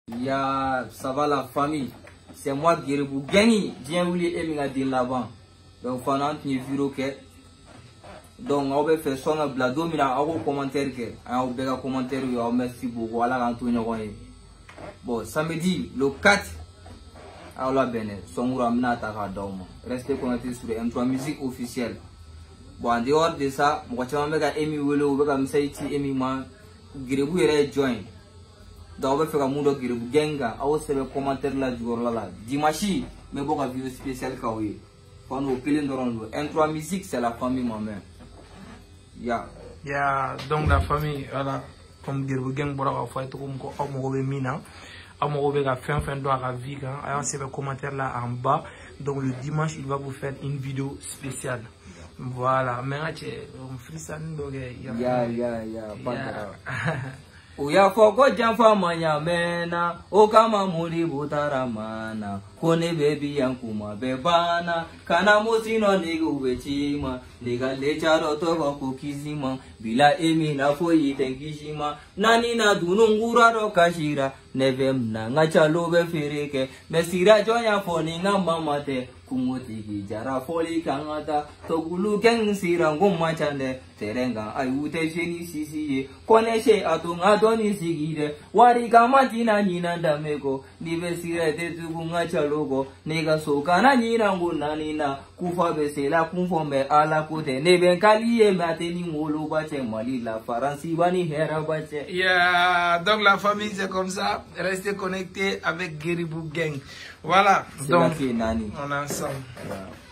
Ça va la famille. C'est moi Guéribou Gengi. Bien voulu Eminga din là-bas. Donc pendant que nous viro que donc on va faire son blado mais là on commentaire que on va commentaire on merci beaucoup voilà Antonio Roy. Bon samedi le 4 à la Bénin son ramena taka dauma. Restez connectés sur M3 musique officielle. Bon en dehors de ça moi tu vas me Emi Welo ou me saiti Emi man Guéribou est join. Donc on va faire un monde Guéribou Genga on va faire commentaire là du jour là dimanche mais bon une vidéo spéciale kawi. Quand on peut M3 musique c'est la famille maman. Donc la famille voilà comme Guéribou Gang bora fa to ko amogo be mina amogo be ga fin do à vie quand alors c'est le commentaire là en bas. Donc le dimanche il va vous faire une vidéo spéciale. Voilà, mais on frissane donc Uya foko jamfa manya mena okama muri butaramana kone baby yankuma bebana kana musino nigu bechima liga lecharo to kukizima bila emi na foyi tenkishima nani na dunungura ro kashira nevem na ngachalo be fereke mesira joya foni ngamba mate kumoti jara foli kangata togulu geng sira ngumma chande terenga ayute jeni sisiye koneshe atunga doni sigire wari kamatina nyina ndameko nibesire tetugunga chalogo nega sokana nyina ngunanina kufa besela kumfombe ala kute neben kaliye mateni ngolo bache mali la faransi bani hera bache. Donc la famille c'est comme ça, restez connectés avec Guéribou Gang. Voilà, donc on est ensemble.